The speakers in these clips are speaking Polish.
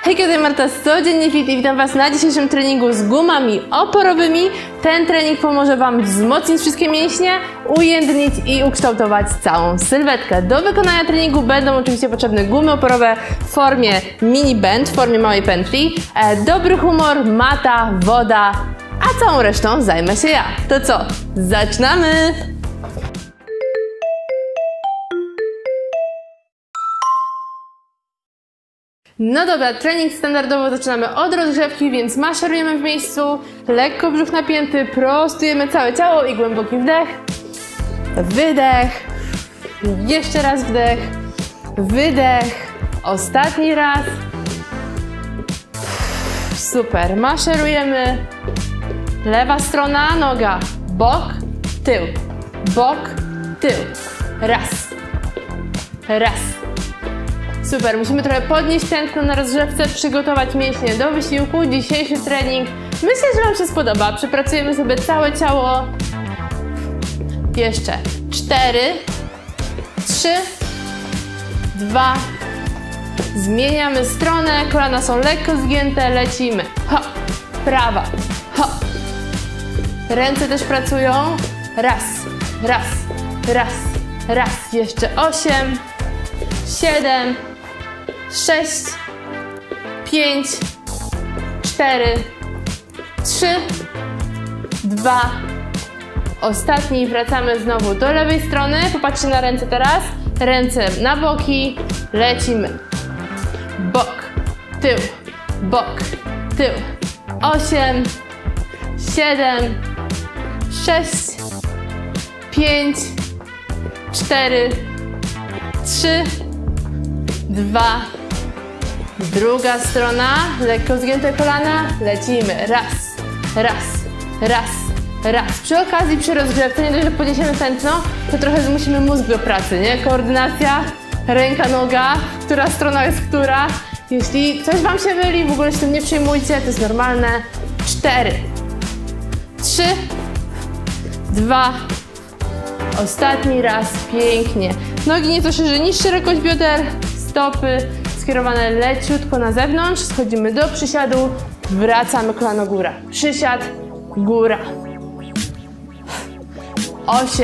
Hejka, tutaj Marta z Codziennie Fit i witam Was na dzisiejszym treningu z gumami oporowymi. Ten trening pomoże Wam wzmocnić wszystkie mięśnie, ujędrnić i ukształtować całą sylwetkę. Do wykonania treningu będą oczywiście potrzebne gumy oporowe w formie mini band, w formie małej pętli, dobry humor, mata, woda, a całą resztą zajmę się ja. To co? Zaczynamy! No dobra, trening standardowo zaczynamy od rozgrzewki, więc maszerujemy w miejscu, lekko brzuch napięty, prostujemy całe ciało i głęboki wdech, wydech, jeszcze raz wdech, wydech, ostatni raz, super, maszerujemy, lewa strona, noga, bok, tył, raz, super, musimy trochę podnieść tętno na rozgrzewce, przygotować mięśnie do wysiłku. Dzisiejszy trening myślę, że Wam się spodoba. Przepracujemy sobie całe ciało. Jeszcze 4, 3, 2, zmieniamy stronę, kolana są lekko zgięte, lecimy. Hop, prawa, hop. Ręce też pracują. Raz. Jeszcze 8, 7, 6, 5, 4, 3, 2, ostatni. Wracamy znowu do lewej strony. Popatrzcie na ręce teraz. Ręce na boki. Lecimy. Bok, tył. 8, 7, 6, 5, 4, 3, 2, druga strona, lekko zgięte kolana, lecimy, raz. Przy okazji, przy rozgrzewce, nie dość, że podniesiemy tętno, to trochę zmusimy mózg do pracy, nie? Koordynacja, ręka, noga, która strona jest która. Jeśli coś Wam się myli, w ogóle się tym nie przejmujcie, to jest normalne. 4, 3, 2, ostatni raz, pięknie. Nogi nieco szerzej niż szerokość bioder, stopy skierowane leciutko na zewnątrz, schodzimy do przysiadu, wracamy kolano góra, przysiad, góra. 8,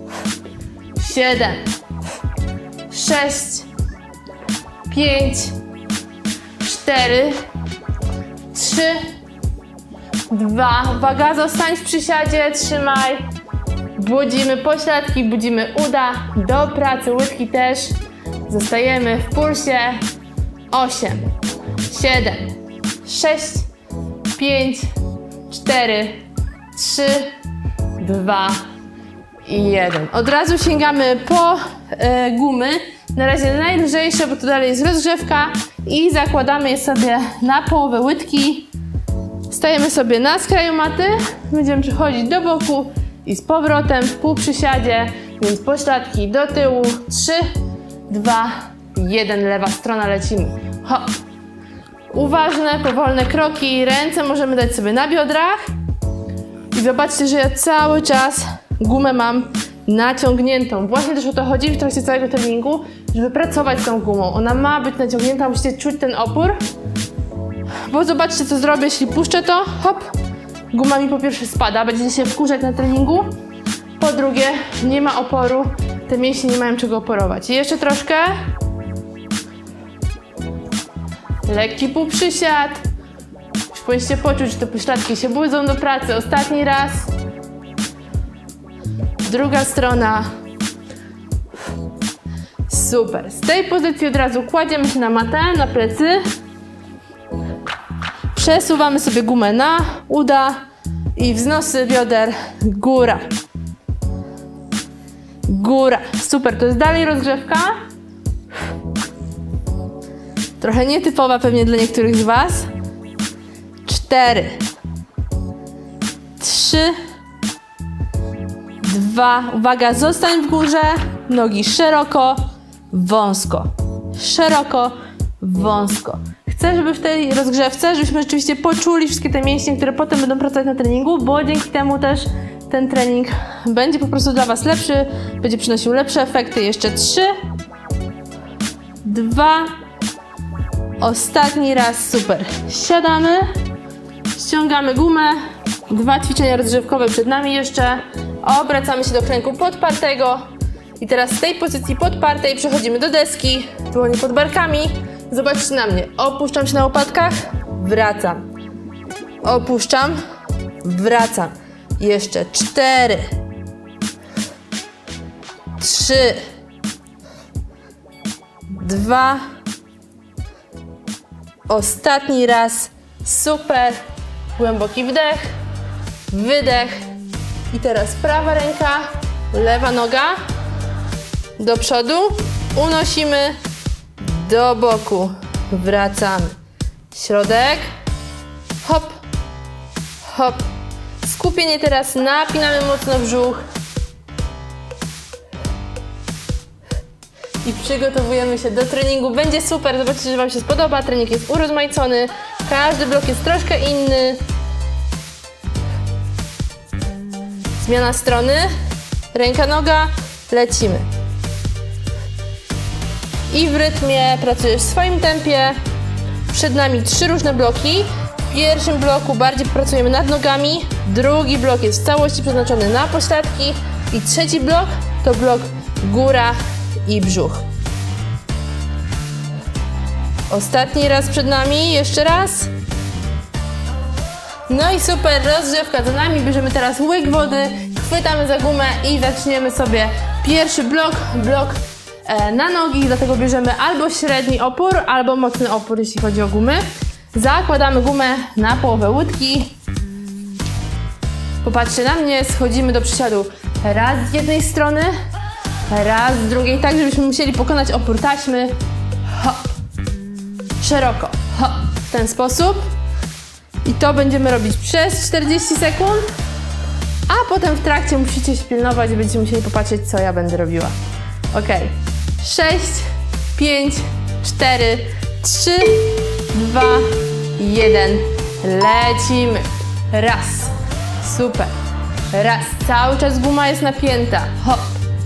7, 6, 5, 4, 3, 2, uwaga, zostań w przysiadzie, trzymaj. Budzimy pośladki, budzimy uda, do pracy, łydki też. Zostajemy w pulsie. 8, 7, 6, 5, 4, 3, 2 i 1. Od razu sięgamy po gumy. Na razie najlżejsze, bo tu dalej jest rozgrzewka. I zakładamy je sobie na połowę łydki. Stajemy sobie na skraju maty. Będziemy przechodzić do boku i z powrotem w półprzysiadzie, więc pośladki do tyłu. 3, 2, 1, lewa strona, lecimy. Hop. Uważne, powolne kroki, ręce możemy dać sobie na biodrach. I zobaczcie, że ja cały czas gumę mam naciągniętą. Właśnie też o to chodzi w trakcie całego treningu, żeby pracować z tą gumą. Ona ma być naciągnięta, musicie czuć ten opór. Bo zobaczcie, co zrobię, jeśli puszczę to, hop. Guma mi po pierwsze spada, będziecie się wkurzać na treningu. Po drugie, nie ma oporu, te mięśnie nie mają czego oporować. I jeszcze troszkę. Lekki półprzysiad. Już powinniście poczuć, że te pośladki się budzą do pracy. Ostatni raz. Druga strona. Super. Z tej pozycji od razu kładziemy się na matę, na plecy. Przesuwamy sobie gumę na uda i wznosy bioder, góra. Super, to jest dalej rozgrzewka. Trochę nietypowa pewnie dla niektórych z Was. 4, 3, 2, uwaga, zostań w górze, nogi szeroko, wąsko. Chcę, żeby w tej rozgrzewce, żebyśmy rzeczywiście poczuli wszystkie te mięśnie, które potem będą pracować na treningu, bo dzięki temu też ten trening będzie po prostu dla Was lepszy, będzie przynosił lepsze efekty. Jeszcze 3, 2, Ostatni raz, super. Siadamy, ściągamy gumę. 2 ćwiczenia rozgrzewkowe przed nami jeszcze. Obracamy się do klęku podpartego. I teraz z tej pozycji podpartej przechodzimy do deski. Dłonie pod barkami. Zobaczcie na mnie. Opuszczam się na łopatkach, wracam. Opuszczam, wracam. Jeszcze 4, 3, 2. Ostatni raz. Super. Głęboki wdech, wydech. I teraz prawa ręka, lewa noga. Do przodu. Unosimy. Do boku. Wracamy. Środek. Hop. Hop. Skupienie teraz. Napinamy mocno brzuch. I przygotowujemy się do treningu. Będzie super. Zobaczycie, że Wam się spodoba. Trening jest urozmaicony. Każdy blok jest troszkę inny. Zmiana strony. Ręka, noga. Lecimy. I w rytmie pracujesz w swoim tempie. Przed nami 3 różne bloki. W pierwszym bloku bardziej pracujemy nad nogami. Drugi blok jest w całości przeznaczony na pośladki. I trzeci blok to blok góra i brzuch. Ostatni raz przed nami, jeszcze raz. No i super, rozgrzewka za nami. Bierzemy teraz łyk wody, chwytamy za gumę i zaczniemy sobie pierwszy blok na nogi. Dlatego bierzemy albo średni opór, albo mocny opór, jeśli chodzi o gumy. Zakładamy gumę na połowę łydki. Popatrzcie na mnie, schodzimy do przysiadu raz z jednej strony, raz z drugiej, tak żebyśmy musieli pokonać opór taśmy. Hop. Szeroko. Hop. W ten sposób. I to będziemy robić przez 40 sekund. A potem w trakcie musicie się pilnować i będziecie musieli popatrzeć, co ja będę robiła. Ok. 6, 5, 4, 3, 2, 1. Lecimy. Raz. Super. Raz. Cały czas guma jest napięta. Hop.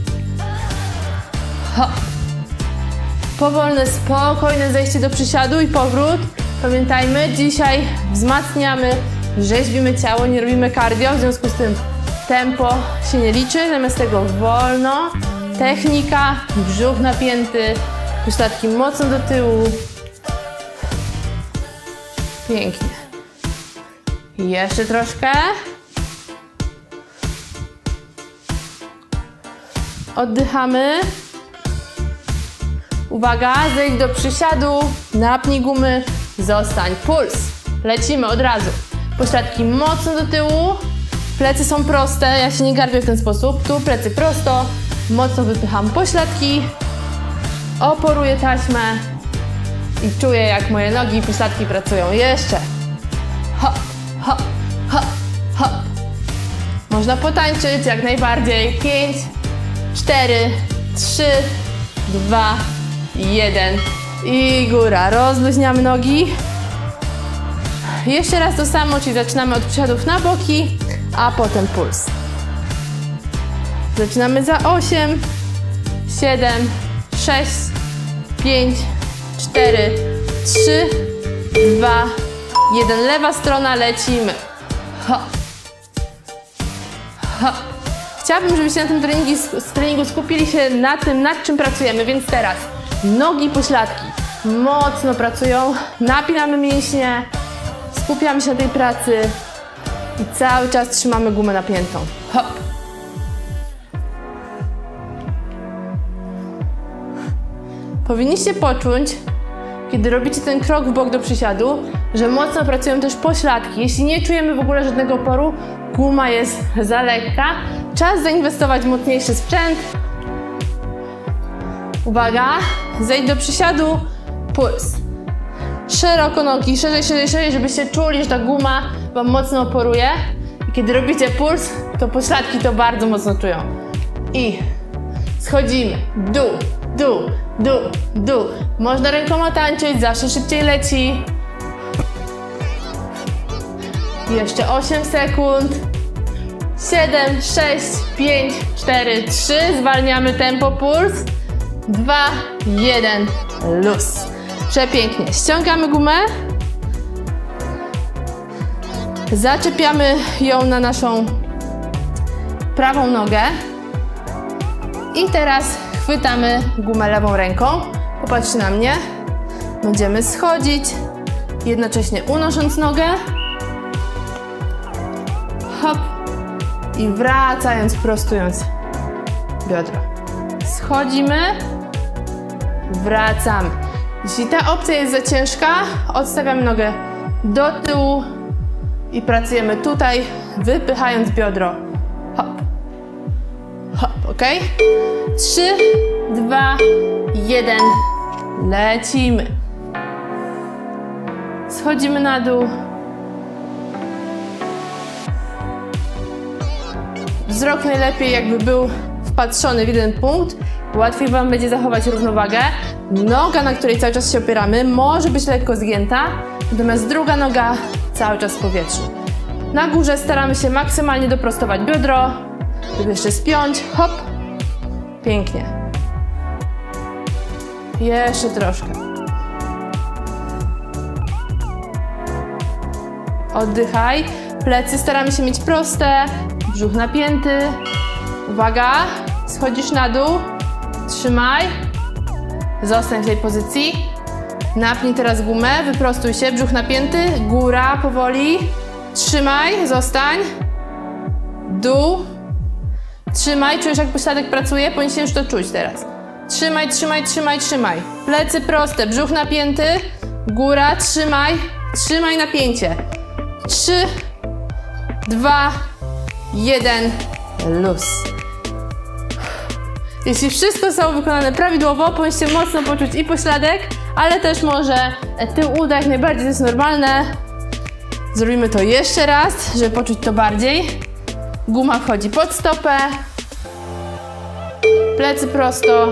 Hop. Powolne, spokojne zejście do przysiadu i powrót. Pamiętajmy, dzisiaj wzmacniamy, rzeźbimy ciało, nie robimy cardio, w związku z tym tempo się nie liczy, zamiast tego wolno, technika, brzuch napięty, pośladki mocno do tyłu. Pięknie. Jeszcze troszkę. Oddychamy. Uwaga, zejdź do przysiadu, napnij gumy, zostań, puls. Lecimy od razu. Pośladki mocno do tyłu, plecy są proste, ja się nie garbię w ten sposób. Tu plecy prosto, mocno wypycham pośladki, oporuję taśmę i czuję, jak moje nogi i pośladki pracują. Jeszcze. Hop, hop, hop, hop. Można potańczyć jak najbardziej. 5, 4, 3, 2, 1 i góra. Rozluźniamy nogi. Jeszcze raz to samo, czyli zaczynamy od przysiadów na boki, a potem puls. Zaczynamy za 8, 7, 6, 5, 4, 3, 2, 1. Lewa strona, lecimy. Hop. Hop. Chciałabym, żebyście na tym treningu skupili się na tym, nad czym pracujemy, więc teraz nogi, pośladki mocno pracują, napinamy mięśnie, skupiamy się na tej pracy i cały czas trzymamy gumę napiętą. Hop. Powinniście poczuć, kiedy robicie ten krok w bok do przysiadu, że mocno pracują też pośladki. Jeśli nie czujemy w ogóle żadnego oporu, guma jest za lekka. Czas zainwestować w mocniejszy sprzęt. Uwaga, zejdź do przysiadu, puls. Szeroko nogi, szerzej, szerzej, szerzej, żebyście czuli, że ta guma Wam mocno oporuje. I kiedy robicie puls, to pośladki to bardzo mocno czują. I schodzimy, dół, dół, dół, dół. Można rękoma tańczyć, zawsze szybciej leci. Jeszcze 8 sekund. 7, 6, 5, 4, 3. Zwalniamy tempo, puls. 2, 1, luz. Przepięknie. Ściągamy gumę. Zaczepiamy ją na naszą prawą nogę. I teraz chwytamy gumę lewą ręką. Popatrzcie na mnie. Będziemy schodzić, jednocześnie unosząc nogę. Hop. I wracając, prostując biodro. Schodzimy. Wracamy. Jeśli ta opcja jest za ciężka, odstawiamy nogę do tyłu i pracujemy tutaj, wypychając biodro. Hop. Hop, ok? 3, 2, 1. Lecimy. Schodzimy na dół. Wzrok najlepiej jakby był wpatrzony w jeden punkt. Łatwiej Wam będzie zachować równowagę. Noga, na której cały czas się opieramy, może być lekko zgięta, natomiast druga noga cały czas w powietrzu. Na górze staramy się maksymalnie doprostować biodro, żeby jeszcze spiąć. Hop. Pięknie. Jeszcze troszkę. Oddychaj. Plecy staramy się mieć proste. Brzuch napięty. Uwaga. Schodzisz na dół. Trzymaj. Zostań w tej pozycji. Napnij teraz gumę. Wyprostuj się. Brzuch napięty. Góra powoli. Trzymaj. Zostań. Dół. Trzymaj. Czujesz, jak pośladek pracuje? Powinien już to czuć teraz. Trzymaj, trzymaj, trzymaj, trzymaj. Plecy proste. Brzuch napięty. Góra. Trzymaj. Trzymaj napięcie. 3, 2, 1. Luz. Jeśli wszystko zostało wykonane prawidłowo, powinniście mocno poczuć i pośladek, ale też może tył uda, jak najbardziej, to jest normalne. Zrobimy to jeszcze raz, żeby poczuć to bardziej. Guma wchodzi pod stopę. Plecy prosto.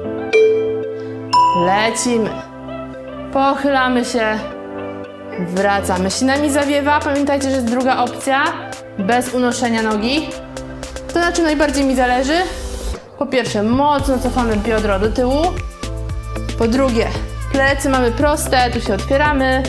Lecimy. Pochylamy się. Wracamy. Jeśli nami zawiewa, pamiętajcie, że jest druga opcja. Bez unoszenia nogi. To na czym najbardziej mi zależy? Po pierwsze, mocno cofamy biodro do tyłu. Po drugie, plecy mamy proste, tu się otwieramy.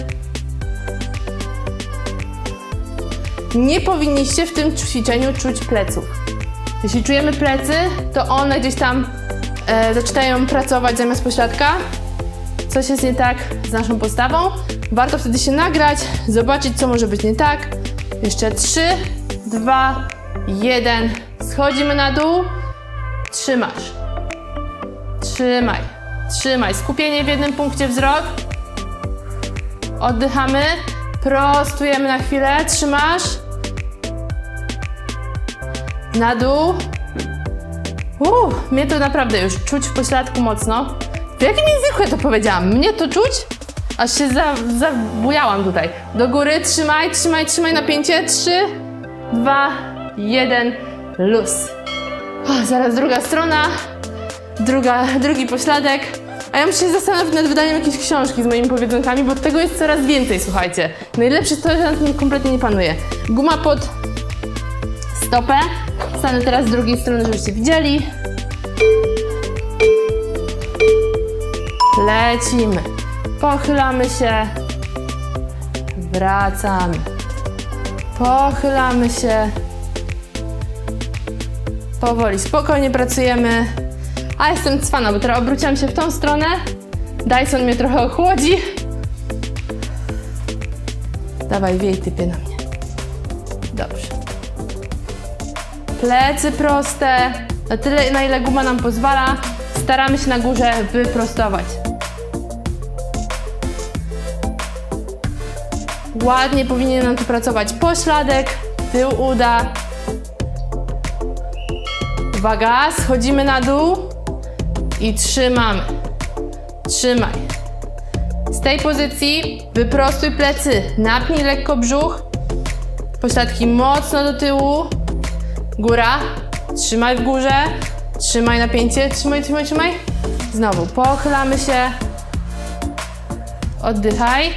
Nie powinniście w tym ćwiczeniu czuć pleców. Jeśli czujemy plecy, to one gdzieś tam zaczynają pracować zamiast pośladka. Coś jest nie tak z naszą postawą. Warto wtedy się nagrać, zobaczyć, co może być nie tak. Jeszcze 3, 2, 1. Schodzimy na dół. Trzymasz. Trzymaj. Trzymaj. Skupienie w jednym punkcie, wzrok. Oddychamy. Prostujemy na chwilę. Trzymasz. Na dół. Mnie to naprawdę już czuć w pośladku mocno. W jakim języku ja to powiedziałam? Mnie to czuć? Aż się zabujałam tutaj. Do góry. Trzymaj, trzymaj, trzymaj napięcie. 3, 2, 1. Luz. Zaraz druga strona. Drugi pośladek. A ja muszę się zastanowić nad wydaniem jakiejś książki z moimi powiedzonkami, bo tego jest coraz więcej, słuchajcie. Najlepsze jest to, że na tym kompletnie nie panuję. Guma pod stopę. Stanę teraz z drugiej strony, żebyście widzieli. Lecimy. Pochylamy się. Wracamy. Pochylamy się. Powoli, spokojnie pracujemy. A jestem cwana, bo teraz obróciłam się w tą stronę. Dyson mnie trochę ochłodzi. Dawaj, wiej typie na mnie. Dobrze. Plecy proste. Na tyle, na ile guma nam pozwala. Staramy się na górze wyprostować. Ładnie powinien nam tu pracować pośladek, tył uda. Uwaga, schodzimy na dół i trzymamy. Trzymaj. Z tej pozycji wyprostuj plecy, napnij lekko brzuch. Pośladki mocno do tyłu. Góra. Trzymaj w górze. Trzymaj napięcie. Trzymaj, trzymaj, trzymaj. Znowu pochylamy się. Oddychaj.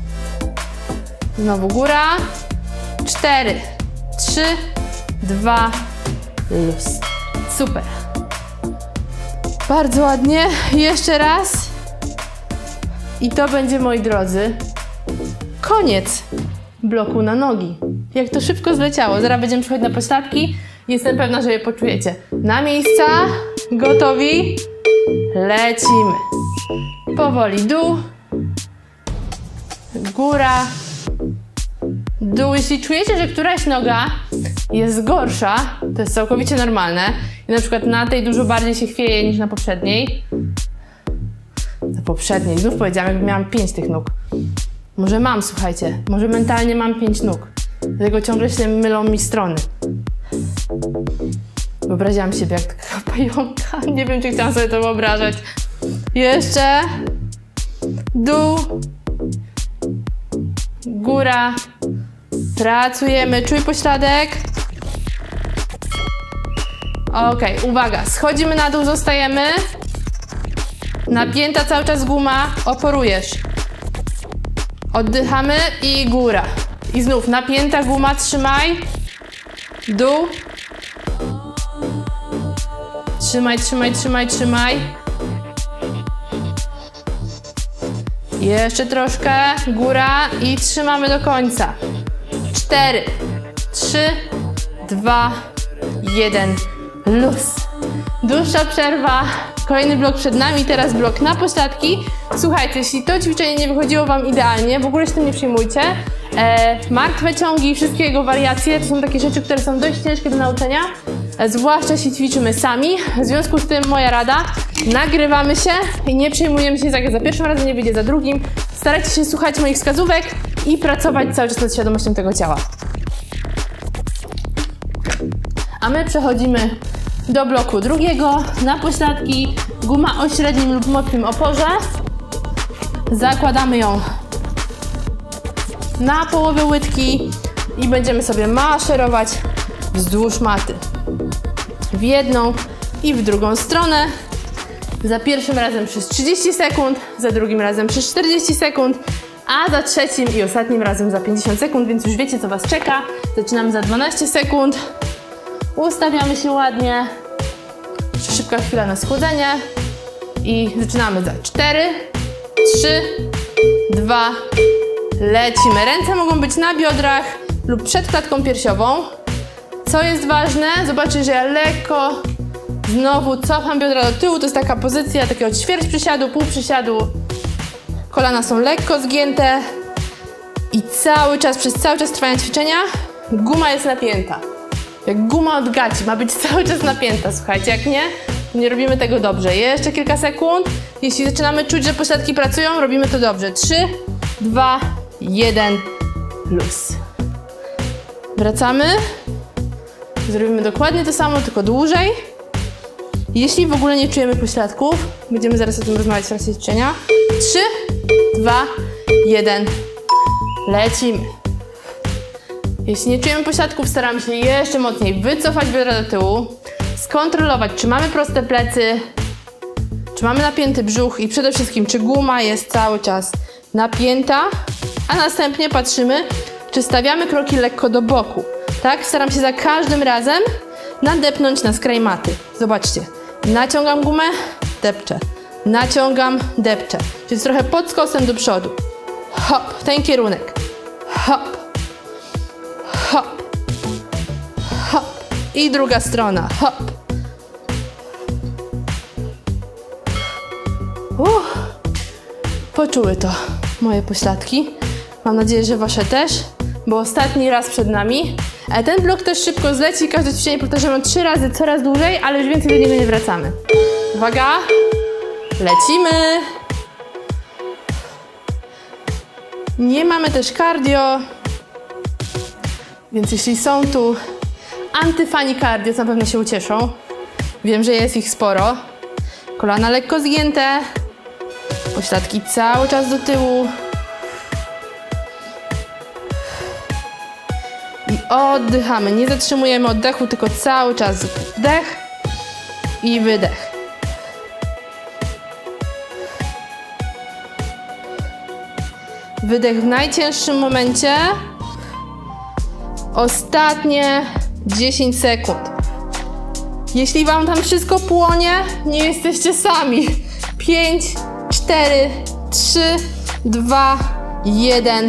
Znowu góra. 4, 3, 2, luz. Super. Bardzo ładnie. Jeszcze raz. I to będzie, moi drodzy, koniec bloku na nogi. Jak to szybko zleciało. Zaraz będziemy przechodzić na pośladki. Jestem pewna, że je poczujecie. Na miejsca, gotowi, lecimy. Powoli dół, góra, dół. Jeśli czujecie, że któraś noga jest gorsza, to jest całkowicie normalne. I na przykład na tej dużo bardziej się chwieje niż na poprzedniej. Na poprzedniej, znów powiedziałam, jakby miałam 5 tych nóg. Może mam, słuchajcie, może mentalnie mam 5 nóg. Dlatego ciągle się mylą mi strony. Wyobraziłam siebie jak taka pająka. Nie wiem, czy chciałam sobie to wyobrażać. Jeszcze. Dół. Góra. Pracujemy. Czuj pośladek. Ok, uwaga. Schodzimy na dół, zostajemy. Napięta cały czas guma. Oporujesz. Oddychamy i góra. I znów napięta guma, trzymaj. Dół. Trzymaj, trzymaj, trzymaj, trzymaj. Jeszcze troszkę. Góra i trzymamy do końca. 4, 3, 2, 1. Luz. Dłuższa przerwa. Kolejny blok przed nami, teraz blok na pośladki. Słuchajcie, jeśli to ćwiczenie nie wychodziło Wam idealnie, w ogóle się tym nie przejmujcie. Martwe ciągi i wszystkie jego wariacje to są takie rzeczy, które są dość ciężkie do nauczenia, zwłaszcza jeśli ćwiczymy sami. W związku z tym moja rada, nagrywamy się i nie przejmujemy się, jak za pierwszym razem nie wyjdzie, za drugim. Starajcie się słuchać moich wskazówek i pracować cały czas nad świadomością tego ciała. A my przechodzimy do bloku drugiego, na pośladki, guma o średnim lub mocnym oporze. Zakładamy ją na połowę łydki i będziemy sobie maszerować wzdłuż maty. W jedną i w drugą stronę. Za pierwszym razem przez 30 sekund, za drugim razem przez 40 sekund, a za trzecim i ostatnim razem za 50 sekund, więc już wiecie, co Was czeka. Zaczynamy za 12 sekund. Ustawiamy się ładnie. Jeszcze szybka chwila na schłodzenie. I zaczynamy za 4, 3, 2, lecimy. Ręce mogą być na biodrach lub przed klatką piersiową. Co jest ważne, zobaczcie, że ja lekko znowu cofam biodra do tyłu. To jest taka pozycja takiego ćwierć przysiadu, pół przysiadu. Kolana są lekko zgięte. I cały czas, przez cały czas trwania ćwiczenia guma jest napięta. Jak guma od gaci, ma być cały czas napięta, słuchajcie, jak nie, nie robimy tego dobrze. Jeszcze kilka sekund. Jeśli zaczynamy czuć, że pośladki pracują, robimy to dobrze. 3, 2, 1, luz. Wracamy. Zrobimy dokładnie to samo, tylko dłużej. Jeśli w ogóle nie czujemy pośladków, będziemy zaraz o tym rozmawiać w trakcie ćwiczenia. 3, 2, 1, lecimy. Jeśli nie czujemy pośladków, staramy się jeszcze mocniej wycofać biodra do tyłu, skontrolować, czy mamy proste plecy, czy mamy napięty brzuch i przede wszystkim, czy guma jest cały czas napięta, a następnie patrzymy, czy stawiamy kroki lekko do boku. Tak? Staram się za każdym razem nadepnąć na skraj maty. Zobaczcie, naciągam gumę, depczę, naciągam, depczę. Czyli jest trochę pod skosem do przodu. Hop, w ten kierunek. Hop. Hop, hop i druga strona, hop. Poczuły to moje pośladki. Mam nadzieję, że Wasze też, bo ostatni raz przed nami. Ten blok też szybko zleci, każde ćwiczenie powtarzamy 3 razy, coraz dłużej, ale już więcej do niego nie wracamy. Uwaga, lecimy. Nie mamy też cardio. Więc jeśli są tu antyfani cardio, to na pewno się ucieszą. Wiem, że jest ich sporo. Kolana lekko zgięte. Pośladki cały czas do tyłu. I oddychamy. Nie zatrzymujemy oddechu, tylko cały czas wdech i wydech. Wydech w najcięższym momencie. Ostatnie 10 sekund. Jeśli Wam tam wszystko płonie, nie jesteście sami. 5, 4, 3, 2, 1.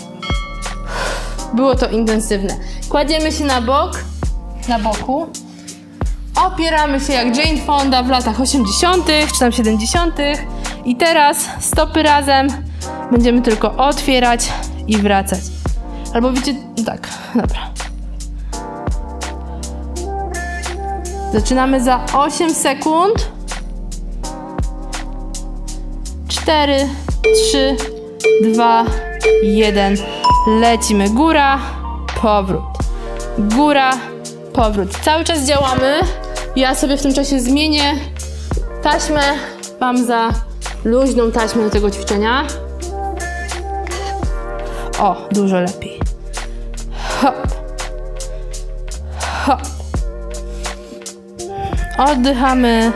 Było to intensywne. Kładziemy się na boku. Opieramy się jak Jane Fonda w latach 80. czy tam 70. I teraz stopy razem będziemy tylko otwierać i wracać. Albo wiecie, tak, dobra. Zaczynamy za 8 sekund. 4, 3, 2, 1. Lecimy. Góra, powrót. Góra, powrót. Cały czas działamy. Ja sobie w tym czasie zmienię taśmę. Mam za luźną taśmę do tego ćwiczenia. O, dużo lepiej. Hop. Hop. Oddychamy.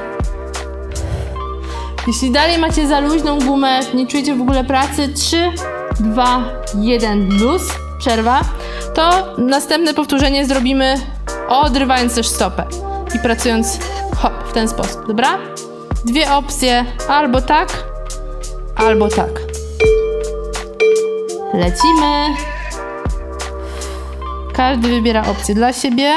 Jeśli dalej macie za luźną gumę, nie czujecie w ogóle pracy, 3, 2, 1, luz, przerwa, to następne powtórzenie zrobimy odrywając też stopę i pracując hop, w ten sposób, dobra? Dwie opcje, albo tak, albo tak. Lecimy. Każdy wybiera opcję dla siebie.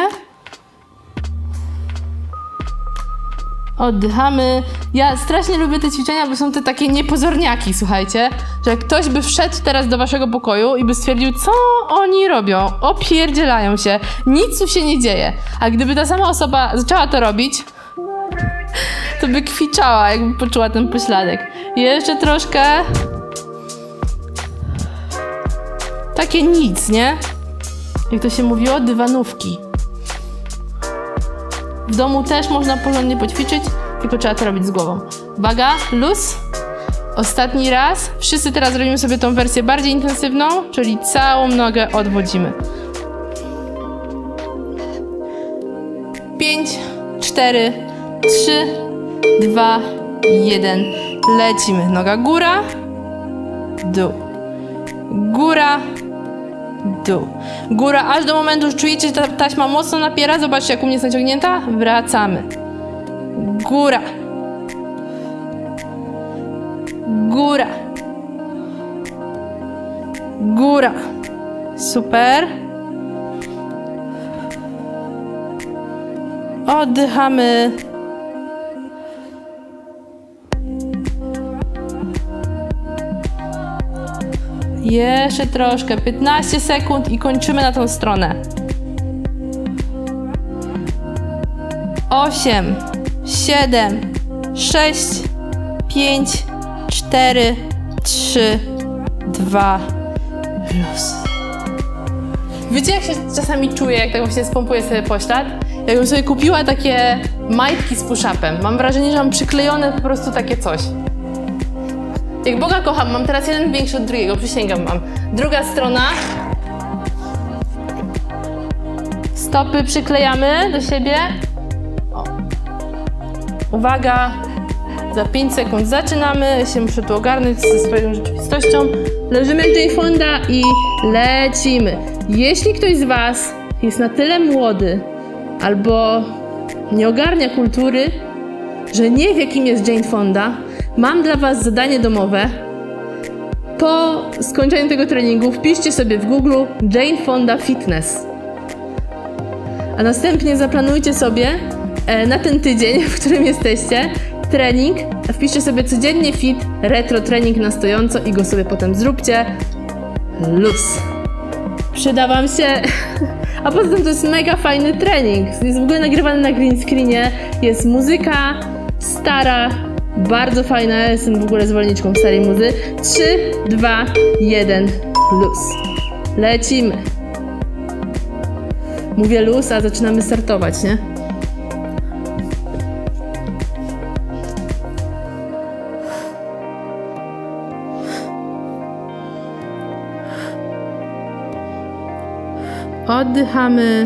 Oddychamy. Ja strasznie lubię te ćwiczenia, bo są te takie niepozorniaki, słuchajcie. Że jak ktoś by wszedł teraz do waszego pokoju i by stwierdził, co oni robią, opierdzielają się, nic tu się nie dzieje. A gdyby ta sama osoba zaczęła to robić, to by kwiczała, jakby poczuła ten pośladek. Jeszcze troszkę. Takie nic, nie? Jak to się mówiło, dywanówki. W domu też można porządnie poćwiczyć, tylko trzeba to robić z głową. Uwaga, luz. Ostatni raz. Wszyscy teraz robimy sobie tą wersję bardziej intensywną, czyli całą nogę odwodzimy. 5, 4, 3, 2, 1. Lecimy. Noga góra, dół. Góra, dół. Góra, aż do momentu, że czujecie, że ta taśma mocno napiera. Zobaczcie, jak u mnie jest naciągnięta. Wracamy. Góra. Góra. Góra. Super. Oddychamy. Jeszcze troszkę, 15 sekund i kończymy na tą stronę. 8, 7, 6, 5, 4, 3, 2, luz. Wiecie, jak się czasami czuję, jak tak właśnie spompuję sobie poślad? Jakbym sobie kupiła takie majtki z push-upem. Mam wrażenie, że mam przyklejone po prostu takie coś. Jak Boga kocham, mam teraz jeden większy od drugiego, przysięgam wam. Druga strona. Stopy przyklejamy do siebie. O. Uwaga, za 5 sekund zaczynamy. Ja się muszę tu ogarnąć ze swoją rzeczywistością. Leżymy jak Jane Fonda i lecimy. Jeśli ktoś z was jest na tyle młody albo nie ogarnia kultury, że nie wie, kim jest Jane Fonda, mam dla was zadanie domowe. Po skończeniu tego treningu wpiszcie sobie w Google Jane Fonda Fitness. A następnie zaplanujcie sobie na ten tydzień, w którym jesteście, trening. Wpiszcie sobie codziennie fit, retro trening na stojąco i go sobie potem zróbcie. Luz. Przyda wam się. A poza tym to jest mega fajny trening. Jest w ogóle nagrywany na green screenie. Jest muzyka stara, bardzo fajna. Jestem w ogóle zwolenniczką starej muzy. 3, 2, 1, luz. Lecimy. Mówię luz, a zaczynamy startować, nie? Oddychamy.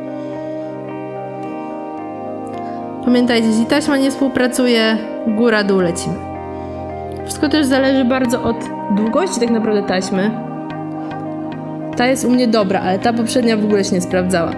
Pamiętajcie, jeśli taśma nie współpracuje, góra-dół lecimy. Wszystko też zależy bardzo od długości tak naprawdę taśmy. Ta jest u mnie dobra, ale ta poprzednia w ogóle się nie sprawdzała.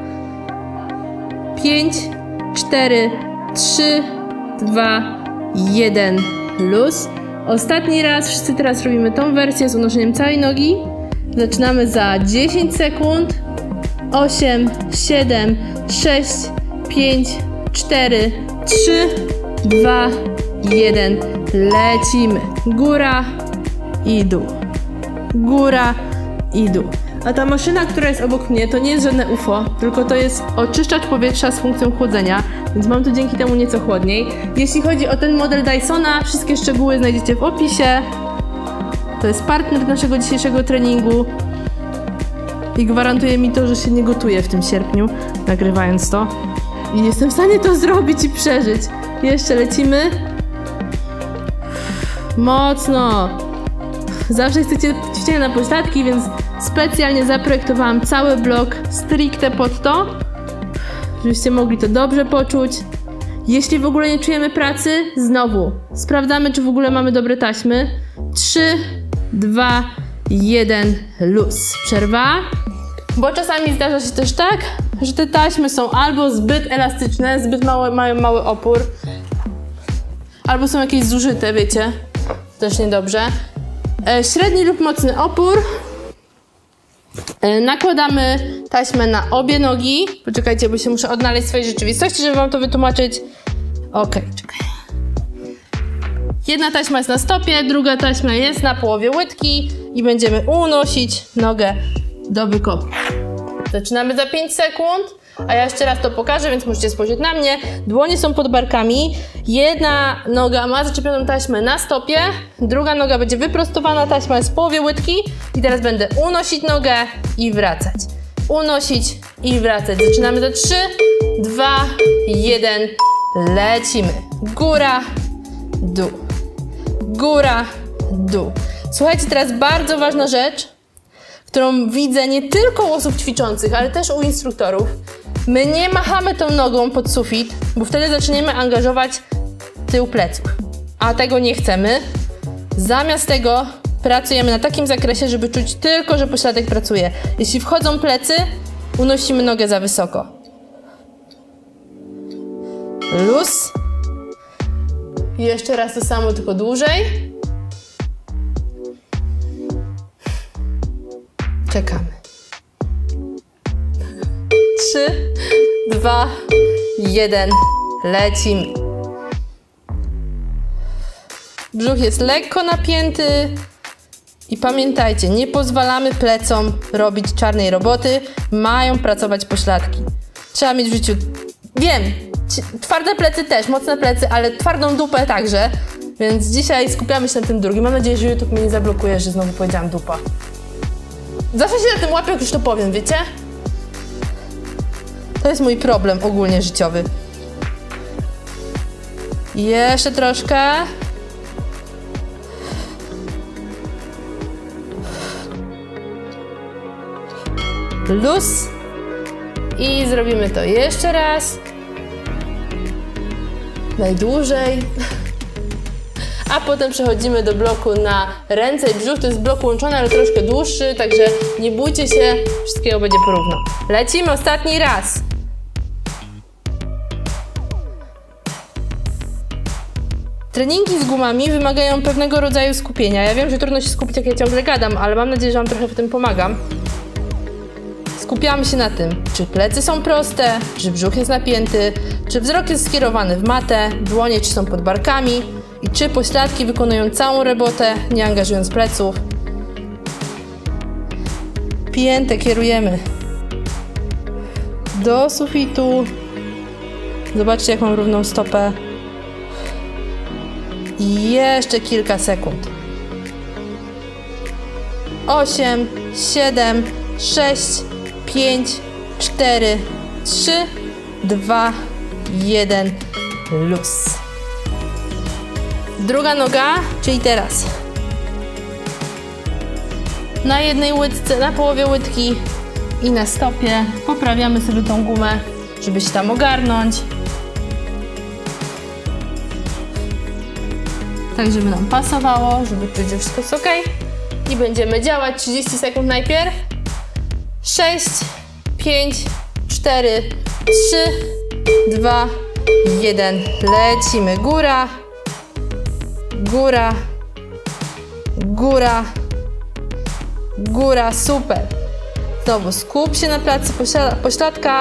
5, 4, 3, 2, 1, luz. Ostatni raz, wszyscy teraz robimy tą wersję z unoszeniem całej nogi. Zaczynamy za 10 sekund. 8, 7, 6, 5, 4, 3, 2, 1. Lecimy. Góra i dół. Góra i dół. A ta maszyna, która jest obok mnie, to nie jest żadne UFO, tylko to jest oczyszczacz powietrza z funkcją chłodzenia, więc mam tu dzięki temu nieco chłodniej. Jeśli chodzi o ten model Dysona, wszystkie szczegóły znajdziecie w opisie. To jest partner naszego dzisiejszego treningu i gwarantuje mi to, że się nie gotuje w tym sierpniu, nagrywając to. I jestem w stanie to zrobić i przeżyć. Jeszcze lecimy. Mocno. Zawsze chcecie ćwiczenia na pośladki, więc specjalnie zaprojektowałam cały blok stricte pod to, żebyście mogli to dobrze poczuć. Jeśli w ogóle nie czujemy pracy, znowu sprawdzamy, czy w ogóle mamy dobre taśmy. 3, 2, 1, luz. Przerwa. Bo czasami zdarza się też tak, że te taśmy są albo zbyt elastyczne, zbyt mają mały opór, albo są jakieś zużyte, wiecie, też niedobrze. Średni lub mocny opór. Nakładamy taśmę na obie nogi. Poczekajcie, bo się muszę odnaleźć w swojej rzeczywistości, żeby wam to wytłumaczyć. Okej, czekaj. Jedna taśma jest na stopie, druga taśma jest na połowie łydki i będziemy unosić nogę do wykopu. Zaczynamy za 5 sekund, a ja jeszcze raz to pokażę, więc możecie spojrzeć na mnie. Dłonie są pod barkami. Jedna noga ma zaczepioną taśmę na stopie, druga noga będzie wyprostowana, taśma jest w połowie łydki i teraz będę unosić nogę i wracać. Unosić i wracać. Zaczynamy za 3, 2, 1. Lecimy. Góra, dół. Góra, dół. Słuchajcie, teraz bardzo ważna rzecz, którą widzę nie tylko u osób ćwiczących, ale też u instruktorów. My nie machamy tą nogą pod sufit, bo wtedy zaczniemy angażować tył pleców. A tego nie chcemy. Zamiast tego pracujemy na takim zakresie, żeby czuć tylko, że pośladek pracuje. Jeśli wchodzą plecy, unosimy nogę za wysoko. Luz. I jeszcze raz to samo, tylko dłużej. Czekamy. 3, 2, 1. Lecimy. Brzuch jest lekko napięty. I pamiętajcie, nie pozwalamy plecom robić czarnej roboty. Mają pracować pośladki. Trzeba mieć w życiu, wiem, twarde plecy też, mocne plecy, ale twardą dupę także. Więc dzisiaj skupiamy się na tym drugim. Mam nadzieję, że YouTube mnie nie zablokuje, że znowu powiedziałam dupa. Zawsze się na tym łapię, jak już to powiem, wiecie? To jest mój problem ogólnie życiowy. Jeszcze troszkę. Luz. I zrobimy to jeszcze raz. Najdłużej. A potem przechodzimy do bloku na ręce i brzuch. To jest blok łączony, ale troszkę dłuższy, także nie bójcie się, wszystkiego będzie porówno. Lecimy ostatni raz. Treningi z gumami wymagają pewnego rodzaju skupienia. Ja wiem, że trudno się skupić, jak ja ciągle gadam, ale mam nadzieję, że wam trochę w tym pomagam. Skupiamy się na tym, czy plecy są proste, czy brzuch jest napięty, czy wzrok jest skierowany w matę, dłonie czy są pod barkami i czy pośladki wykonują całą robotę, nie angażując pleców. Piętę kierujemy do sufitu. Zobaczcie, jak mam równą stopę. I jeszcze kilka sekund. 8, 7, 6, 5, 4, 3, 2, 1. Luz. Druga noga, czyli teraz. Na jednej łydce, na połowie łydki i na stopie poprawiamy sobie tą gumę, żeby się tam ogarnąć. Tak, żeby nam pasowało, żeby czuć, że wszystko jest ok. I będziemy działać 30 sekund najpierw. 6, 5, 4, 3, 2, 1. Lecimy. Góra, góra, góra, góra, super. Znowu skup się na pracy pośladka.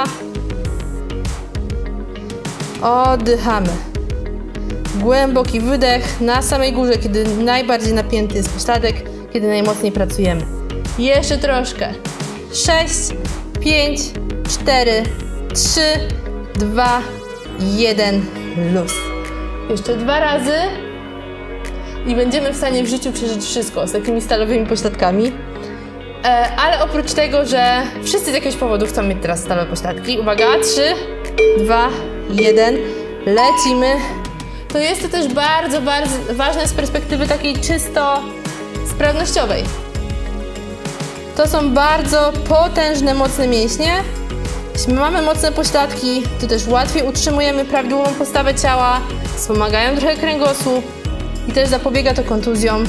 Oddychamy. Głęboki wydech na samej górze, kiedy najbardziej napięty jest pośladek, kiedy najmocniej pracujemy. Jeszcze troszkę. 6, 5, 4, 3, 2, 1, luz. Jeszcze 2 razy i będziemy w stanie w życiu przeżyć wszystko z takimi stalowymi pośladkami. Ale oprócz tego, że wszyscy z jakiegoś powodu chcą mieć teraz stalowe pośladki. Uwaga, 3, 2, 1, lecimy. To jest to też bardzo, bardzo ważne z perspektywy takiej czysto sprawnościowej. To są bardzo potężne, mocne mięśnie. Jeśli mamy mocne pośladki, to też łatwiej utrzymujemy prawidłową postawę ciała, wspomagają trochę kręgosłup i też zapobiega to kontuzjom,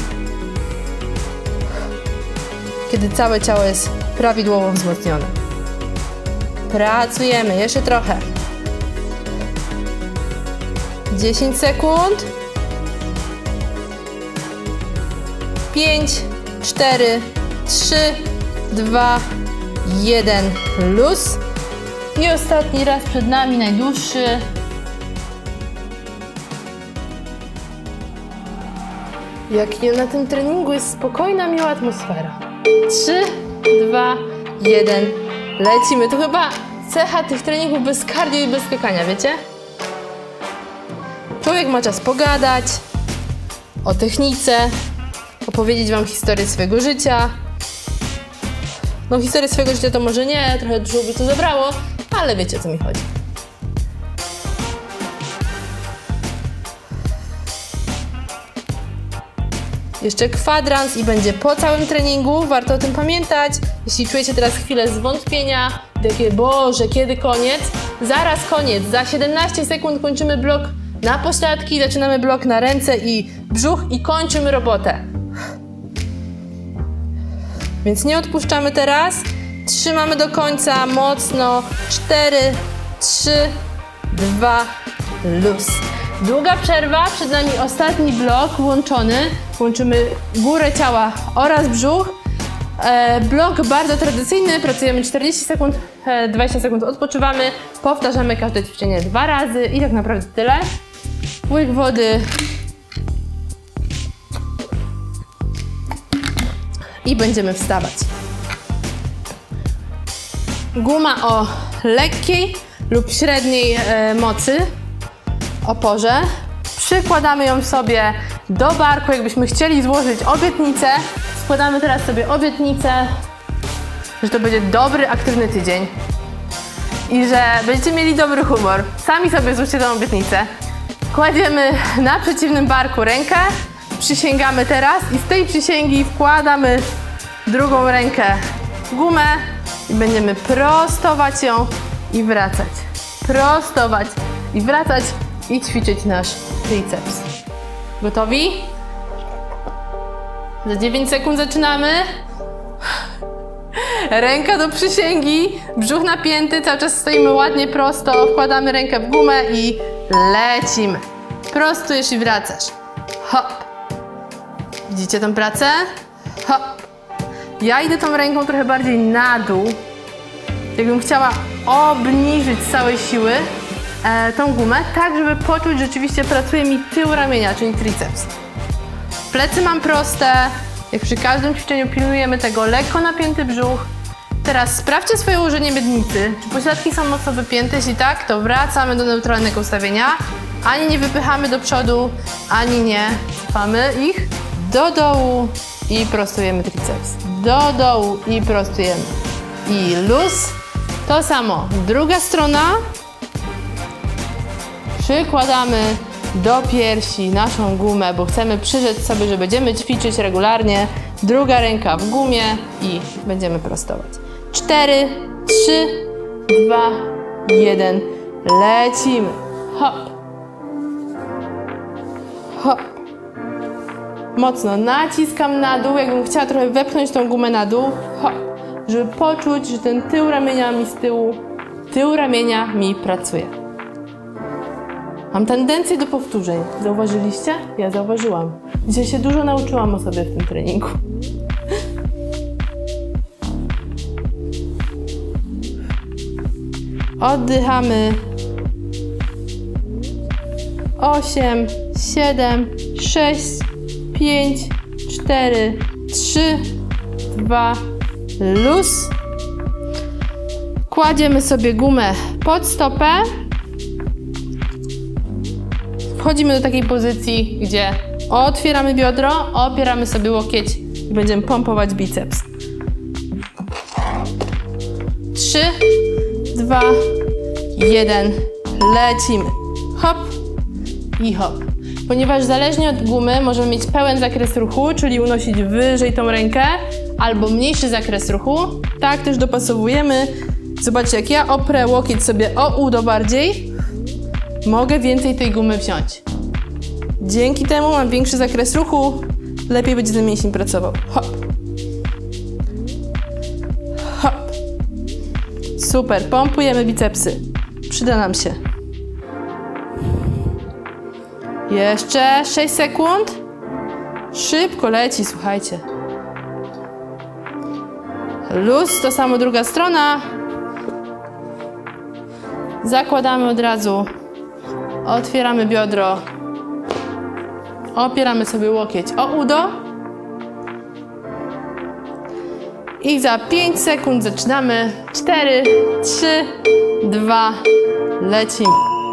kiedy całe ciało jest prawidłowo wzmocnione. Pracujemy, jeszcze trochę. 10 sekund. 5, 4, 3, 2, 1, luz. I ostatni raz przed nami, najdłuższy. Jak na tym treningu jest spokojna, miła atmosfera. 3, 2, 1, lecimy. To chyba cecha tych treningów bez cardio i bez skakania, wiecie? Człowiek ma czas pogadać o technice, opowiedzieć wam historię swojego życia. No historię swojego życia to może nie, trochę dużo by to zabrało, ale wiecie, o co mi chodzi. Jeszcze kwadrans i będzie po całym treningu, warto o tym pamiętać. Jeśli czujecie teraz chwilę zwątpienia, takie Boże, kiedy koniec? Zaraz koniec, za 17 sekund kończymy blok na pośladki, zaczynamy blok na ręce i brzuch i kończymy robotę. Więc nie odpuszczamy teraz, trzymamy do końca mocno, 4, 3, 2, luz. Długa przerwa, przed nami ostatni blok łączony. Łączymy górę ciała oraz brzuch. Blok bardzo tradycyjny, pracujemy 40 sekund, 20 sekund odpoczywamy. Powtarzamy każde ćwiczenie 2 razy i tak naprawdę tyle. Łyk wody. I będziemy wstawać. Guma o lekkiej lub średniej mocy, oporze. Przykładamy ją sobie do barku, jakbyśmy chcieli złożyć obietnicę. Składamy teraz sobie obietnicę, że to będzie dobry, aktywny tydzień i że będziecie mieli dobry humor. Sami sobie złóżcie tę obietnicę. Kładziemy na przeciwnym barku rękę, przysięgamy teraz i z tej przysięgi wkładamy drugą rękę w gumę i będziemy prostować ją i wracać. Prostować i wracać i ćwiczyć nasz triceps. Gotowi? Za 9 sekund zaczynamy. Ręka do przysięgi, brzuch napięty, cały czas stoimy ładnie prosto, wkładamy rękę w gumę i lecimy. Prostujesz i wracasz. Hop. Widzicie tą pracę? Hop. Ja idę tą ręką trochę bardziej na dół. Jakbym chciała obniżyć z całej siły tą gumę, tak żeby poczuć, że rzeczywiście pracuje mi tył ramienia, czyli triceps. Plecy mam proste, jak przy każdym ćwiczeniu pilnujemy tego, lekko napięty brzuch. Teraz sprawdźcie swoje ułożenie miednicy, czy pośladki są mocno wypięte, jeśli tak, to wracamy do neutralnego ustawienia. Ani nie wypychamy do przodu, ani nie cofamy ich. Do dołu i prostujemy triceps. Do dołu i prostujemy. I luz. To samo, druga strona. Przykładamy do piersi naszą gumę, bo chcemy przyrzec sobie, że będziemy ćwiczyć regularnie. Druga ręka w gumie i będziemy prostować. 4, 3, 2, 1. Lecimy. Hop. Hop. Mocno naciskam na dół, jakbym chciała trochę wepchnąć tą gumę na dół. Hop. Żeby poczuć, że ten tył ramienia mi z tyłu, tył ramienia mi pracuje. Mam tendencję do powtórzeń. Zauważyliście? Ja zauważyłam. Dzisiaj się dużo nauczyłam o sobie w tym treningu. Oddychamy. 8, 7, 6, 5, 4, 3, 2, luz. Kładziemy sobie gumę pod stopę. Wchodzimy do takiej pozycji, gdzie otwieramy biodro, opieramy sobie łokieć i będziemy pompować biceps. 3, 2, 1, lecimy. Hop i hop. Ponieważ zależnie od gumy możemy mieć pełen zakres ruchu, czyli unosić wyżej tą rękę, albo mniejszy zakres ruchu. Tak też dopasowujemy. Zobaczcie, jak ja oprę łokieć sobie o udo bardziej, mogę więcej tej gumy wziąć. Dzięki temu mam większy zakres ruchu, lepiej będzie ten mięsień pracował. Hop. Hop. Super, pompujemy bicepsy. Przyda nam się. Jeszcze 6 sekund. Szybko leci, słuchajcie. Luz, to samo druga strona. Zakładamy od razu. Otwieramy biodro. Opieramy sobie łokieć o udo. I za 5 sekund zaczynamy. 4, 3, 2, lecimy.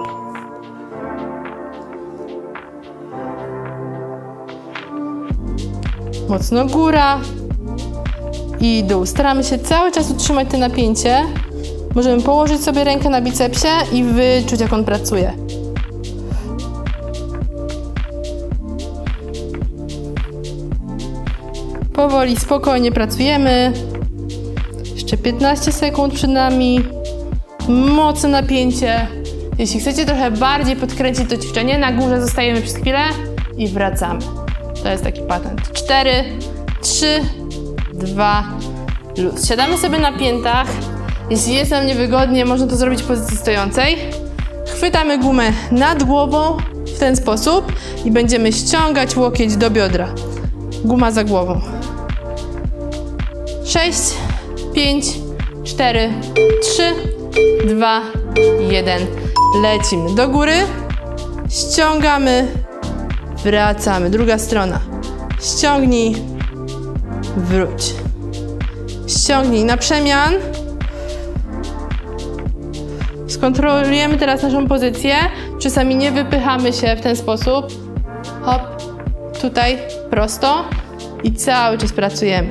Mocno góra i dół. Staramy się cały czas utrzymać to napięcie. Możemy położyć sobie rękę na bicepsie i wyczuć, jak on pracuje. Powoli, spokojnie pracujemy. Jeszcze 15 sekund przed nami. Mocne napięcie. Jeśli chcecie trochę bardziej podkręcić to ćwiczenie, na górze zostajemy przez chwilę i wracamy. To jest taki patent. 4, 3, 2, luz. Siadamy sobie na piętach. Jeśli jest nam niewygodnie, można to zrobić w pozycji stojącej. Chwytamy gumę nad głową w ten sposób i będziemy ściągać łokieć do biodra. Guma za głową. 6, 5, 4, 3, 2, 1. Lecimy do góry. Ściągamy. Wracamy. Druga strona. Ściągnij. Wróć. Ściągnij na przemian. Skontrolujemy teraz naszą pozycję. Czasami nie wypychamy się w ten sposób. Hop. Tutaj prosto. I cały czas pracujemy.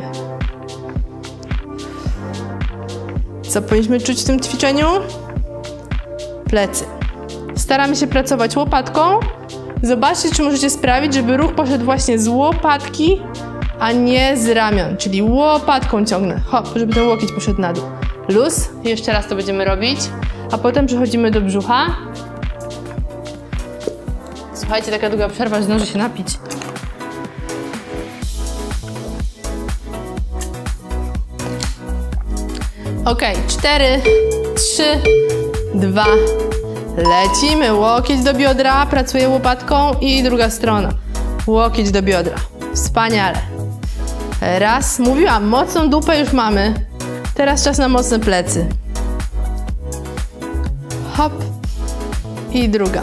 Co powinniśmy czuć w tym ćwiczeniu? Plecy. Staramy się pracować łopatką. Zobaczcie, czy możecie sprawić, żeby ruch poszedł właśnie z łopatki, a nie z ramion. Czyli łopatką ciągnę. Hop, żeby ten łokieć poszedł na dół. Luz. Jeszcze raz to będziemy robić. A potem przechodzimy do brzucha. Słuchajcie, taka długa przerwa, że zdążę się napić. Ok, 4, 3, 2, lecimy. Łokieć do biodra, pracuję łopatką i druga strona. Łokieć do biodra. Wspaniale. Raz, mówiłam, mocną dupę już mamy. Teraz czas na mocne plecy. Hop. I druga.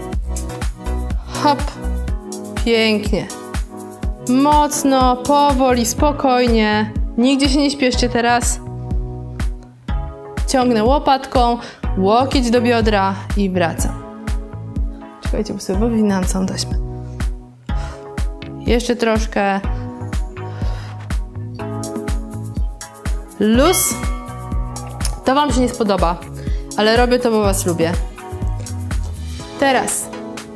Hop. Pięknie. Mocno, powoli, spokojnie. Nigdzie się nie śpieszcie teraz. Ciągnę łopatką, łokieć do biodra i wracam. Czekajcie, bo sobie wywinam całą taśmę. Jeszcze troszkę. Luz. To wam się nie spodoba, ale robię to, bo was lubię. Teraz.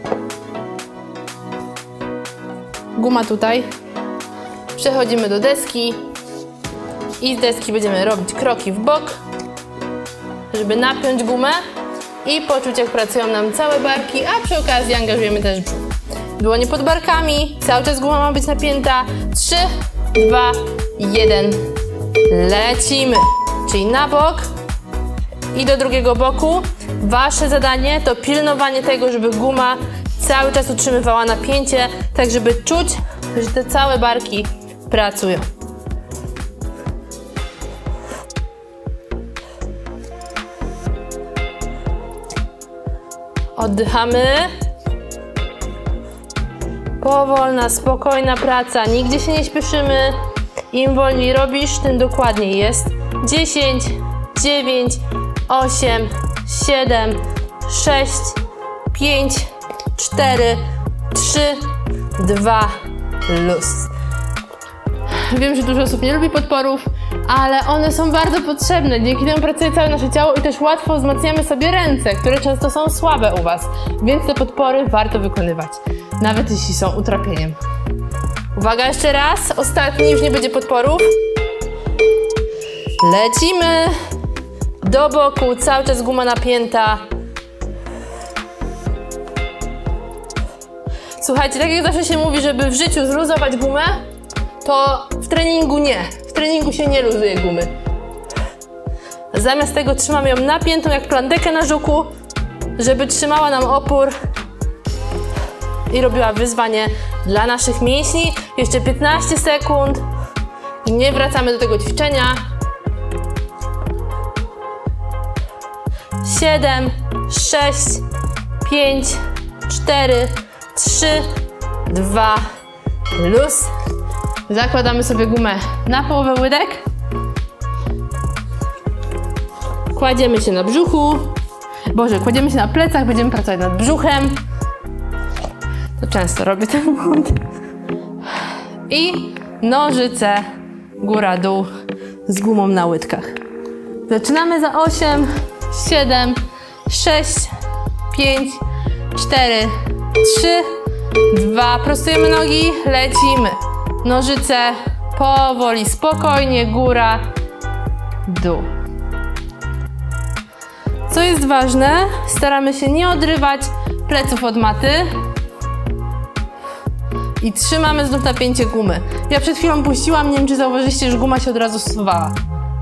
Guma tutaj. Przechodzimy do deski. I z deski będziemy robić kroki w bok, żeby napiąć gumę i poczuć, jak pracują nam całe barki, a przy okazji angażujemy też brzuch. Dłonie pod barkami, cały czas guma ma być napięta. 3, 2, 1. Lecimy. Czyli na bok i do drugiego boku. Wasze zadanie to pilnowanie tego, żeby guma cały czas utrzymywała napięcie, tak żeby czuć, że te całe barki pracują. Oddychamy. Powolna, spokojna praca, nigdzie się nie śpieszymy. Im wolniej robisz, tym dokładniej jest. 10, 9, 8, 7, 6, 5, 4, 3, 2, luz. Wiem, że dużo osób nie lubi podporów, ale one są bardzo potrzebne. Dzięki temu pracuje całe nasze ciało i też łatwo wzmacniamy sobie ręce, które często są słabe u Was. Więc te podpory warto wykonywać, nawet jeśli są utrapieniem. Uwaga, jeszcze raz. Ostatni, już nie będzie podporów. Lecimy. Do boku, cały czas guma napięta. Słuchajcie, tak jak zawsze się mówi, żeby w życiu zluzować gumę, to w treningu nie. W treningu się nie luzuje gumy. Zamiast tego trzymamy ją napiętą jak plandekę na żuku, żeby trzymała nam opór i robiła wyzwanie dla naszych mięśni. Jeszcze 15 sekund i nie wracamy do tego ćwiczenia. 7, 6, 5, 4, 3, 2, luz. Zakładamy sobie gumę na połowę łydek. Kładziemy się na brzuchu. Kładziemy się na plecach, będziemy pracować nad brzuchem. To często robię ten błąd. I nożyce góra-dół z gumą na łydkach. Zaczynamy za 8, 7, 6, 5, 4, 3, 2. Prostujemy nogi, lecimy. Nożyce powoli, spokojnie, góra, dół. Co jest ważne, staramy się nie odrywać pleców od maty i trzymamy znów napięcie gumy. Ja przed chwilą puściłam, nie wiem czy zauważyliście, że guma się od razu zsuwała.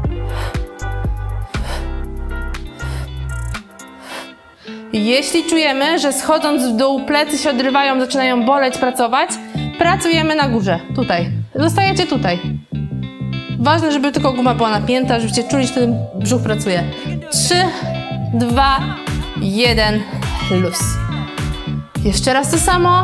Jeśli czujemy, że schodząc w dół plecy się odrywają, zaczynają boleć, pracować, pracujemy na górze, tutaj. Zostajecie tutaj. Ważne, żeby tylko guma była napięta, żebyście czuli, że ten brzuch pracuje. 3, 2, 1, luz. Jeszcze raz to samo.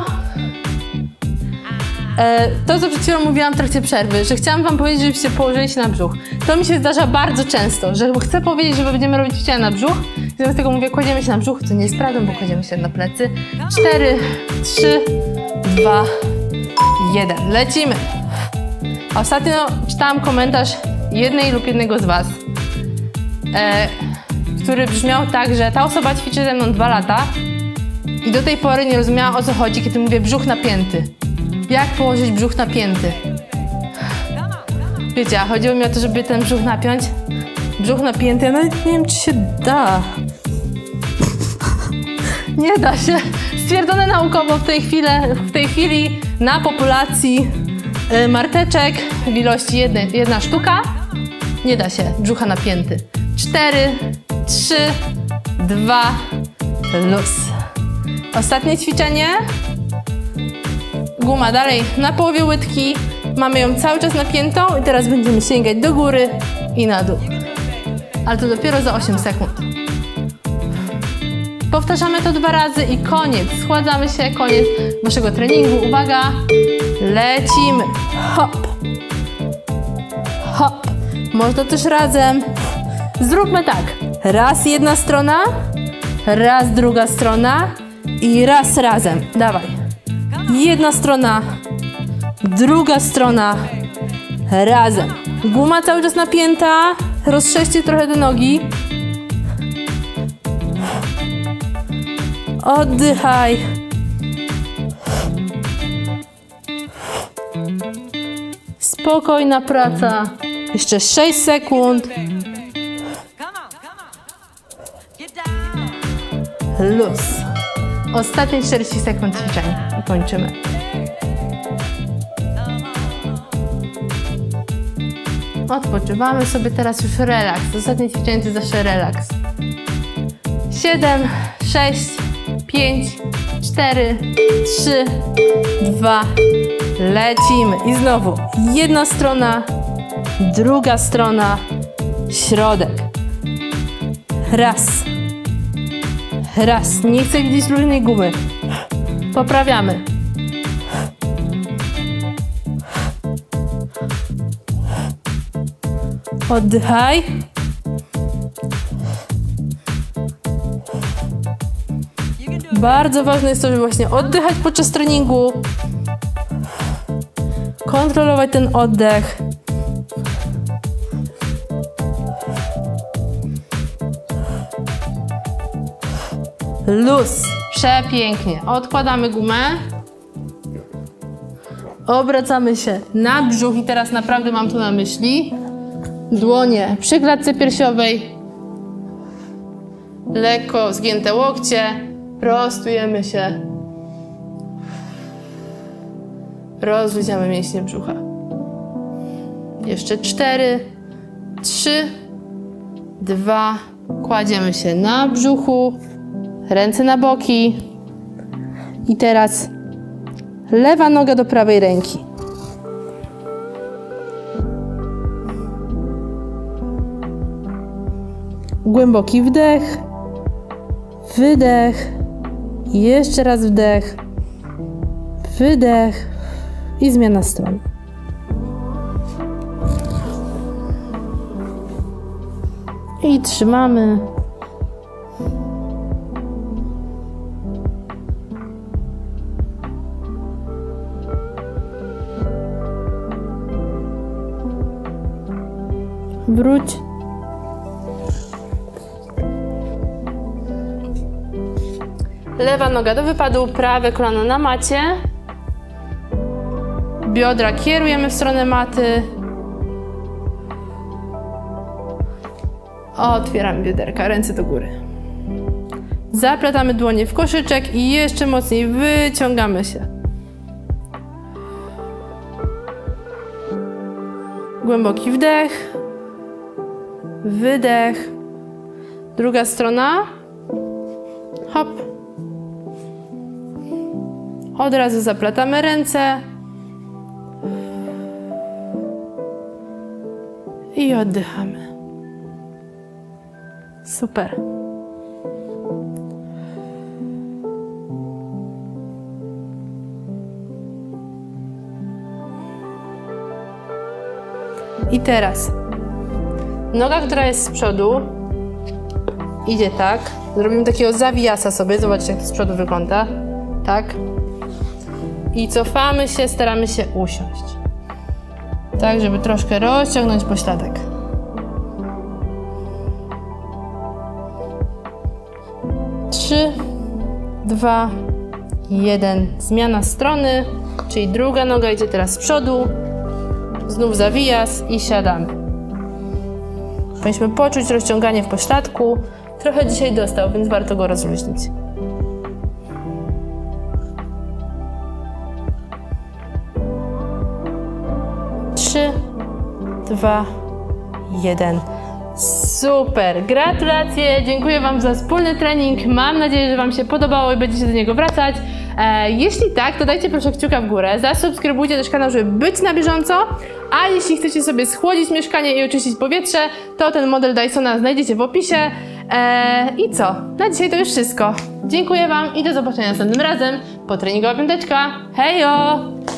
To, co przed chwilą mówiłam w trakcie przerwy, że chciałam Wam powiedzieć, żebyście położyli się na brzuch. To mi się zdarza bardzo często, że chcę powiedzieć, że będziemy robić ćwiczenia na brzuch. I zamiast tego mówię, kładziemy się na brzuch, co nie jest prawdą, bo kładziemy się na plecy. 4, 3, 2, 1. Lecimy. Ostatnio czytałam komentarz jednej lub jednego z Was, który brzmiał tak, że ta osoba ćwiczy ze mną 2 lata i do tej pory nie rozumiała, o co chodzi, kiedy mówię brzuch napięty. Jak położyć brzuch napięty? Wiecie, chodziło mi o to, żeby ten brzuch napiąć. Brzuch napięty, ja nawet nie wiem, czy się da. Nie da się. Stwierdzone naukowo w tej chwili na populacji marteczek w ilości jedna sztuka nie da się brzucha napięty. 4, 3, 2, luz. Ostatnie ćwiczenie. Guma dalej na połowie łydki. Mamy ją cały czas napiętą i teraz będziemy sięgać do góry i na dół. Ale to dopiero za 8 sekund. Powtarzamy to 2 razy i koniec. Schładzamy się, koniec naszego treningu. Uwaga, lecimy. Hop. Hop. Można też razem. Zróbmy tak. Raz jedna strona, raz druga strona i raz razem. Dawaj. Jedna strona, druga strona, razem. Guma cały czas napięta. Rozszerzcie trochę te nogi. Oddychaj. Spokojna praca. Jeszcze 6 sekund. Luz. Ostatnie 40 sekund ćwiczeń i kończymy. Odpoczywamy sobie teraz, już relaks. Ostatnie ćwiczenie to zawsze relaks. 7, 6, 5, 4, 3, 2, lecimy. I znowu jedna strona, druga strona, środek. Raz. Raz. Nie chcę widzieć różnej gumy. Poprawiamy. Oddychaj. Bardzo ważne jest to, żeby właśnie oddychać podczas treningu. Kontrolować ten oddech. Luz. Przepięknie. Odkładamy gumę. Obracamy się na brzuch i teraz naprawdę mam to na myśli. Dłonie przy klatce piersiowej. Lekko zgięte łokcie. Prostujemy się. Rozluźniamy mięśnie brzucha. Jeszcze 4, 3, 2. Kładziemy się na brzuchu. Ręce na boki. I teraz lewa noga do prawej ręki. Głęboki wdech. Wydech. Jeszcze raz wdech. Wydech. I zmiana strony. I trzymamy. Wróć. Lewa noga do wypadu, prawe kolano na macie. Biodra kierujemy w stronę maty. Otwieramy bioderka, ręce do góry. Zaplatamy dłonie w koszyczek i jeszcze mocniej wyciągamy się. Głęboki wdech. Wydech. Druga strona. Hop. Od razu zaplatamy ręce. I oddychamy. Super. I teraz noga, która jest z przodu, idzie tak. Zrobimy takiego zawijasa sobie. Zobaczcie, jak to z przodu wygląda. Tak. I cofamy się, staramy się usiąść. Tak, żeby troszkę rozciągnąć pośladek. Trzy, 2, 1. Zmiana strony, czyli druga noga idzie teraz z przodu. Znów zawijas i siadamy. Powinniśmy poczuć rozciąganie w pośladku. Trochę dzisiaj dostał, więc warto go rozluźnić. Trzy, 2, 1. Super! Gratulacje! Dziękuję Wam za wspólny trening. Mam nadzieję, że Wam się podobało i będziecie do niego wracać. Jeśli tak, to dajcie proszę kciuka w górę. Zasubskrybujcie też kanał, żeby być na bieżąco. A jeśli chcecie sobie schłodzić mieszkanie i oczyścić powietrze, to ten model Dysona znajdziecie w opisie. I co? Na dzisiaj to już wszystko. Dziękuję Wam i do zobaczenia następnym razem. Po treningowa piąteczka. Hejo!